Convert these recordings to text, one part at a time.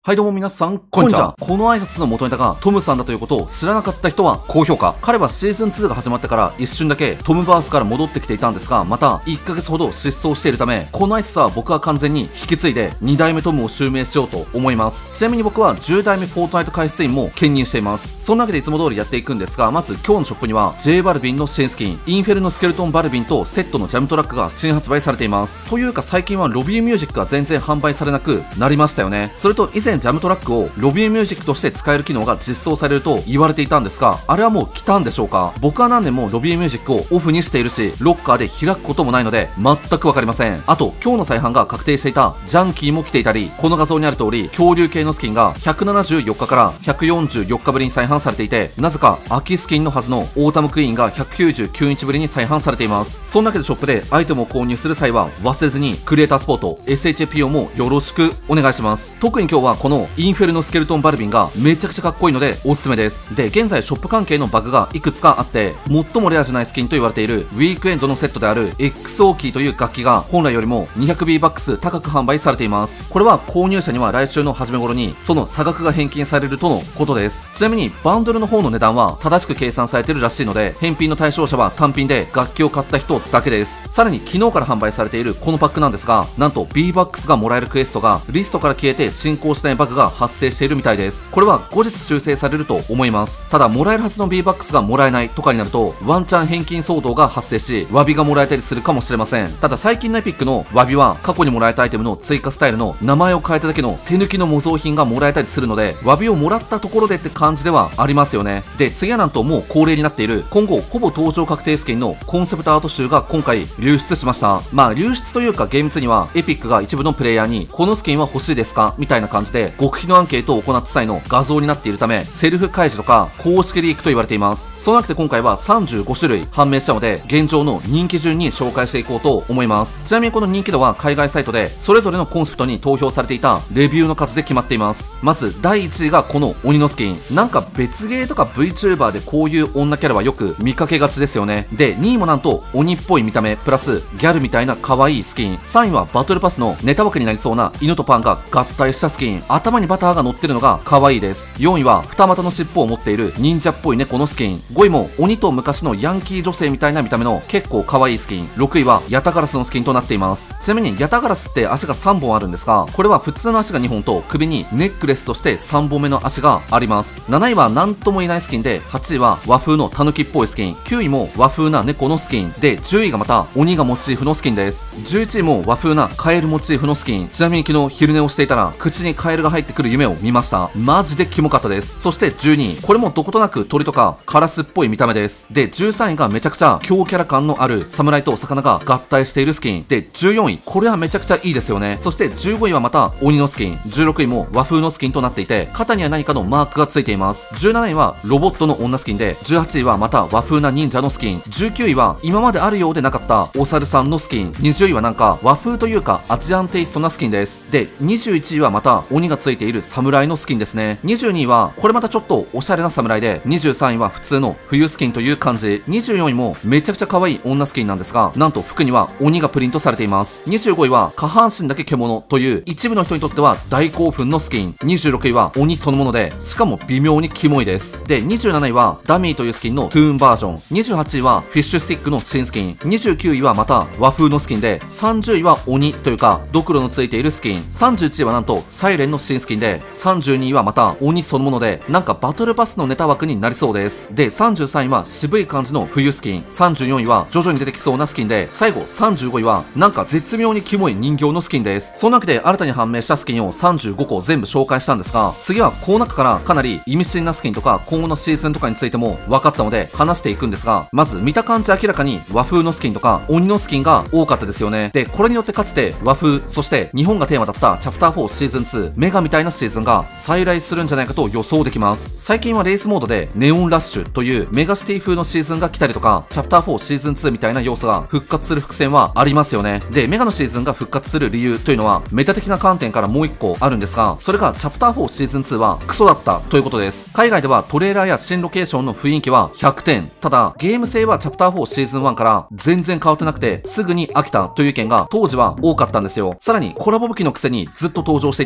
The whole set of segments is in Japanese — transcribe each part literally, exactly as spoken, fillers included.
はいどうも皆さん、こんにちは。この挨拶の元ネタがトムさんだということを知らなかった人は高評価。彼はシーズンツーが始まってから一瞬だけトムバースから戻ってきていたんですが、またいっかげつほど失踪しているため、この挨拶は僕は完全に引き継いでに代目トムを襲名しようと思います。ちなみに僕はじゅう代目フォートナイト回数員も兼任しています。そんなわけでいつも通りやっていくんですが、まず今日のショップには J バルビンの新スキン、インフェルノスケルトンバルビンとセットのジャムトラックが新発売されています。というか最近はロビーミュージックが全然販売されなくなりましたよね。それと以前ジャムトラックをロビーミュージックとして使える機能が実装されると言われていたんですが、あれはもう来たんでしょうか？僕は何年もロビーミュージックをオフにしているし、ロッカーで開くこともないので全くわかりません。あと今日の再販が確定していたジャンキーも来ていたり、この画像にある通り恐竜系のスキンがひゃくななじゅうよっかからひゃくよんじゅうよっかぶりに再販されていて、なぜか秋スキンのはずのオータムクイーンがひゃくきゅうじゅうきゅうにちぶりに再販されています。そんなわけでショップでアイテムを購入する際は忘れずにクリエイタースポート エスエイチエーピーオー もよろしくお願いします。特に今日はこのインフェルノスケルトンバルビンがめちゃくちゃかっこいいのでおすすめです。で、現在ショップ関係のバグがいくつかあって、最もレアじゃないスキンと言われているウィークエンドのセットである エックスオー キーという楽器が本来よりも にひゃくビーバックス 高く販売されています。これは購入者には来週の初め頃にその差額が返金されるとのことです。ちなみにバンドルの方の値段は正しく計算されているらしいので、返品の対象者は単品で楽器を買った人だけです。さらに昨日から販売されているこのパックなんですが、なんと ビーバックス がもらえるクエストがリストから消えて進行しないバグが発生しているみたいです。これは後日修正されると思います。ただもらえるはずの ビーバックス がもらえないとかになるとワンチャン返金騒動が発生し、詫びがもらえたりするかもしれません。ただ最近のエピックの詫びは過去にもらえたアイテムの追加スタイルの名前を変えただけの手抜きの模造品がもらえたりするので、詫びをもらったところでって感じではありますよね。で、次はなんともう恒例になっている今後ほぼ登場確定スキンのコンセプトアート集が今回流出しました。まあ流出というか厳密にはエピックが一部のプレイヤーにこのスキンは欲しいですかみたいな感じで極秘のアンケートを行った際の画像になっているため、セルフ開示とか公式リークと言われています。そうなくて今回はさんじゅうごしゅるい判明したので、現状の人気順に紹介していこうと思います。ちなみにこの人気度は海外サイトでそれぞれのコンセプトに投票されていたレビューの数で決まっています。まずだいいちいがこの鬼のスキン。なんか別ゲーとか VTuber でこういう女キャラはよく見かけがちですよね。で、にいもなんと鬼っぽい見た目プラスギャルみたいな可愛いスキン。さんいはバトルパスのネタ枠になりそうな犬とパンが合体したスキン。頭にバターが乗ってるのが可愛いです。よんいは二股の尻尾を持っている忍者っぽい猫のスキン。ごいも鬼と昔のヤンキー女性みたいな見た目の結構可愛いスキン。ろくいはヤタガラスのスキンとなっています。ちなみにヤタガラスって足がさんぼんあるんですが、これは普通の足がにほんと首にネックレスとしてさんぼんめの足があります。なないは何ともいないスキンで、はちいは和風のタヌキっぽいスキン。きゅういも和風な猫のスキンで、じゅういがまた鬼がモチーフのスキンです。じゅういちいも和風なカエルモチーフのスキン。ちなみに昨日昼寝をしていたら口にカエルが入ってくる夢を見ました。マジでキモかったです。そしてじゅうにい、これもどことなく鳥とかカラスっぽい見た目です。で、じゅうさんいがめちゃくちゃ強キャラ感のある侍と魚が合体しているスキンで、じゅうよんい、これはめちゃくちゃいいですよね。そしてじゅうごいはまた鬼のスキン。じゅうろくいも和風のスキンとなっていて、肩には何かのマークがついています。じゅうなないはロボットの女スキンで、じゅうはちいはまた和風な忍者のスキン。じゅうきゅういは今まであるようでなかったお猿さんのスキン。にじゅういはなんか和風というかアジアンテイストなスキンです。で、にじゅういちいはまた鬼がついている侍のスキンですね。にじゅうにいはこれまたちょっとおしゃれな侍で、にじゅうさんいは普通の冬スキンという感じ。にじゅうよんいもめちゃくちゃ可愛い女スキンなんですが、なんと服には鬼がプリントされています。にじゅうごいは下半身だけ獣という一部の人にとっては大興奮のスキン。にじゅうろくいは鬼そのもので、しかも微妙にキモいです。で、にじゅうなないはダミーというスキンのトゥーンバージョン。にじゅうはちいはフィッシュスティックの新スキン。にじゅうきゅういはまた和風のスキンで、さんじゅういは鬼というかドクロのついているスキン。さんじゅういちいはなんとサイレンの新スキンで、さんじゅうにいはまた鬼そのもので、なんかバトルパスのネタ枠になりそうです。で、さんじゅうさんいは渋い感じの冬スキン。さんじゅうよんいは徐々に出てきそうなスキンで、最後さんじゅうごいはなんか絶妙にキモい人形のスキンです。そんなわけで新たに判明したスキンをさんじゅうごこ全部紹介したんですが、次はこの中からかなり意味深なスキンとか今後のシーズンとかについても分かったので話していくんですが、まず見た感じ明らかに和風のスキンとか鬼のスキンが多かったですよね。で、これによってかつて和風、そして日本がテーマだったチャプターフォーシーズンツーメガみたいなシーズンが再来するんじゃないかと予想できます。最近はレースモードでネオンラッシュというメガシティ風のシーズンが来たりとか、チャプターフォーシーズンツーみたいな要素が復活する伏線はありますよね。で、メガのシーズンが復活する理由というのはメタ的な観点からもういっこあるんですが、それがチャプターフォーシーズンツーはクソだったということです。海外ではトレーラーや新ロケーションの雰囲気はひゃくてん。ただゲーム性はチャプターフォーシーズンワンから全然変わってなくて、すぐに飽きたという意見が当時は多かったんですよ。さらにコラボ武器のくせにずっと登場していたリッ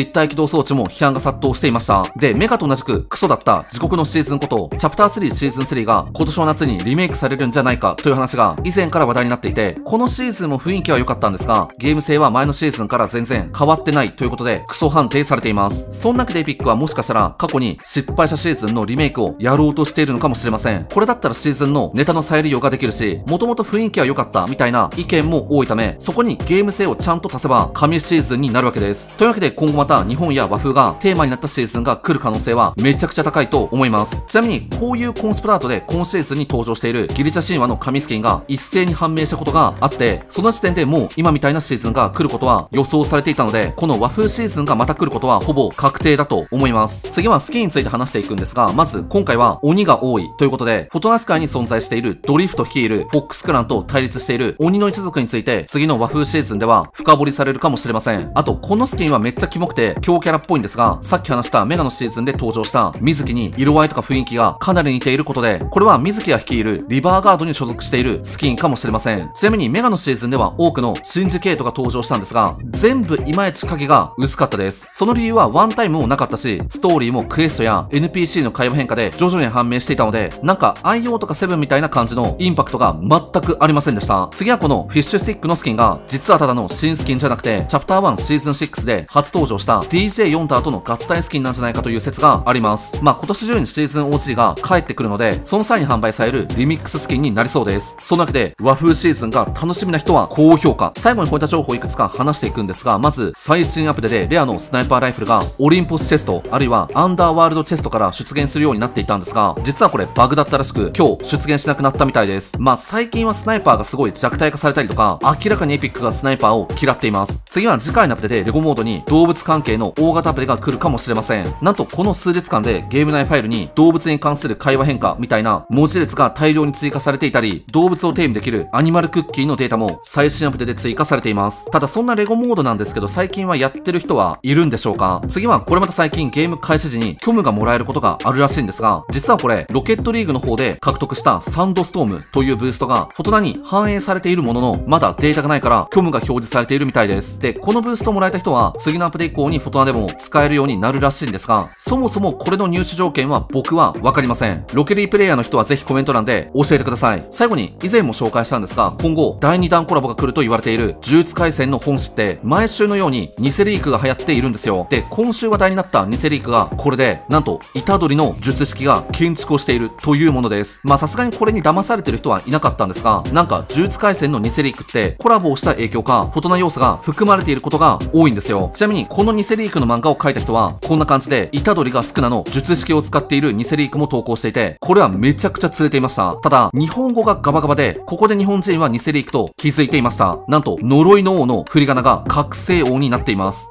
立体起動装置も批判が殺到していました。で、メガと同じくクソだった自国のシーズンこと、チャプタースリーシーズンスリーが今年の夏にリメイクされるんじゃないかという話が以前から話題になっていて、このシーズンも雰囲気は良かったんですが、ゲーム性は前のシーズンから全然変わってないということで、クソ判定されています。そんなわけでエピックはもしかしたら過去に失敗したシーズンのリメイクをやろうとしているのかもしれません。これだったらシーズンのネタの再利用ができるし、もともと雰囲気は良かったみたいな意見も多いため、そこにゲーム性をちゃんと足せば神シーズンになるわけです。というわけで今後また日本や和風がテーマになったシーズンが来る可能性はめちゃくちゃ高いと思います。ちなみにこういうコンスプラートで今シーズンに登場しているギリシャ神話の神スキンが一斉に判明したことがあって、その時点でもう今みたいなシーズンが来ることは予想されていたので、この和風シーズンがまた来ることはほぼ確定だと思います。次はスキンについて話していくんですが、まず今回は鬼が多いということで、フォトナス界に存在しているドリフト率いるフォックスクランと対立している鬼の一族について次の和風シーズンでは深掘りされるかもしれません。あとこのスキンはめっちゃキモくて強キャラっぽいんですが、さっき話したメガのシーズンで登場した水木に色合いとか雰囲気がかなり似ていることで、これは水木が率いるリバーガードに所属しているスキンかもしれません。ちなみにメガのシーズンでは多くのシンジケートが登場したんですが、全部いまいち影が薄かったです。その理由はワンタイムもなかったし、ストーリーもクエストや エヌピーシー の会話変化で徐々に判明していたので、なんか アイオー とかセブンみたいな感じのインパクトが全くありませんでした。次はこのフィッシュスティックのスキンが実はただの新スキンじゃなくて、チャプターワンシーズンシックスで初登場した ディージェーヨンダーとの合体スキンなんじゃないかという説があります。まあ今年中にシーズン オージー が帰ってくるので、その際に販売されるリミックススキンになりそうです。そんなわけで和風シーズンが楽しみな人は高評価。最後にこういった情報をいくつか話していくんですが、まず最新アップデでレアのスナイパーライフルがオリンポスチェストあるいはアンダーワールドチェストから出現するようになっていたんですが、実はこれバグだったらしく今日出現しなくなったみたいです。まあ最近はスナイパーがすごい弱体化されたりとか、明らかにエピックがスナイパーを嫌っています。次は次回のアップデでレゴモードに動物関係の大型アップデが来るかもしれません。なんとこの数日間でゲーム内ファイルに動物に関する会話変化みたいな文字列が大量に追加されていたり、動物をテーマできるアニマルクッキーのデータも最新アップデで追加されています。ただそんなレゴモードなんですけど、最近はやってる人はいるんでしょうか。次はこれまた最近ゲーム開始時に虚無がもらえることがあるらしいんですが、実はこれロケットリーグの方で獲得したサンドストームというブーストがフォトナに反映されているものの、まだデータがないから虚無が表示されているみたいです。で、このブーストをもらえた人は次のアップデ以降にフォトナでも使えるようになるらしいんですが、そもそもこれの入手条件は僕はわかりません。ロケリープレイヤーの人はぜひコメント欄で教えてください。最後に以前も紹介したんですが、今後だいにだんコラボが来ると言われている呪術廻戦の本誌って毎週のように偽リークが流行っているんですよ。で、今週話題になった偽リークがこれで、なんと虎杖の術式が建築をしているというものです。まあさすがにこれに騙されてる人はいなかったんですが、なんか呪術廻戦の偽リークってコラボをした影響かフォトナ要素が含まれていることが多いんですよ。ちなみにこの偽リークの漫画を描いた人はこんな感じで虎杖がスクナの術式を使っている偽リークも投稿していて、これはめちゃくちゃ釣れていました。ただ日本語がガバガバで、ここで日本人は偽リークと気づいていました。なんと呪いの王の振り仮名が覚醒王になっています。